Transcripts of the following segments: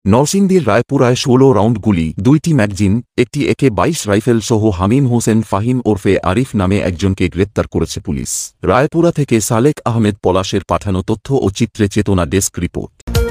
নরসিংদীর রায়পুরায় ১৬ রাউন্ড গুলি, ২টি ম্যাগজিন, একটি AK-22 রাইফেল সহ হামিম হোসেন ফাহিম ওরফে আরিফ নামে একজনকে গ্রেপ্তার করেছে পুলিশ। রায়পুরা থেকে সালেক আহমেদ পলাশের পাঠানো তথ্য ও চিত্রে চেতনা ডেস্ক রিপোর্ট।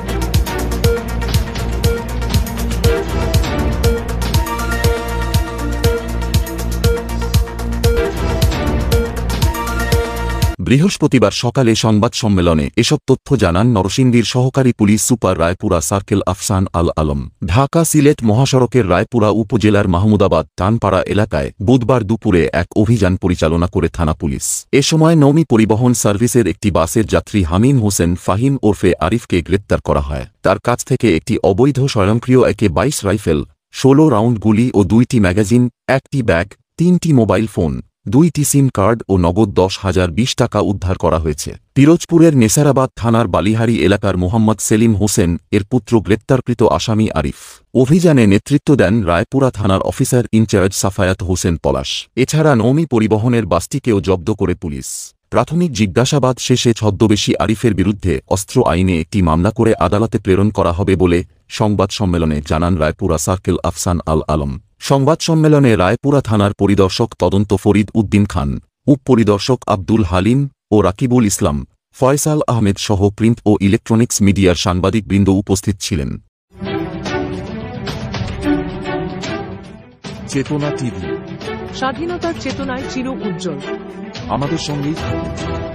বৃহস্পতিবার সকালে সংবাদ সম্মেলনে এসব তথ্য জানান নরসিংদীর সহকারী police super Raipura circle Afsan Al Alam. Dhaka Sylhet মহাসড়কের রায়পুরা উপজেলার মাহমুদাবাদ টানপাড়া এলাকায় বুধবার দুপুরে এক অভিযান পরিচালনা করে থানা পুলিশ। এ সময় নৌমি পরিবহন সার্ভিসের একটি বাসের যাত্রী হামিম হোসেন ফাহিম ওরফে আরিফকে গ্রেপ্তার করা হয়। তার কাছ থেকে একটি অবৈধ স্বয়ংক্রিয় AK-22 রাইফেল, ১৬ রাউন্ড গুলি ও ২টি ম্যাগাজিন, একটি ব্যাগ, ৩টি মোবাইল ফোন, ২টি সিম কার্ড ও নগদ ১০,০২০ টাকা উদ্ধার করা হয়েছে। পিরোজপুরের নেসারাবাদ থানার বালিহারি এলাকার মোহাম্মদ সেলিম হোসেন এর পুত্র গ্রেপ্তারকৃত আসামি আরিফ। অভিযানে নেতৃত্ব দেন রায়পুরা থানার অফিসার ইনচার্জ সাফায়াত হোসেন পলাশ। এছাড়া নৌমি পরিবহনের বাসটিকেও জব্দ করে পুলিশ। প্রাথমিক জিজ্ঞাসাবাদ শেষে ছদ্মবেশী আরিফের বিরুদ্ধে অস্ত্র আইনে একটি মামলা করে আদালতে প্রেরণ করা হবে বলে সংবাদ সম্মেলনে জানান রায়পুরা সার্কেল আফসান আল আলম। সংবাদ সম্মেলনে রায়পুরা থানার পরিদর্শক তদন্ত ফরিদ উদ্দিন খান, উপপরিদর্শক আব্দুল হালিম ও রাকিবুল ইসলাম, ফয়সাল আহমেদ সহ প্রিন্ট ও ইলেকট্রনিক্স মিডিয়ার সাংবাদিকবৃন্দ উপস্থিত ছিলেন। চেতনা টিভি, স্বাধীনতার চেতনায় চির উজ্জ্বল। আমাদের সঙ্গেই থাকুন।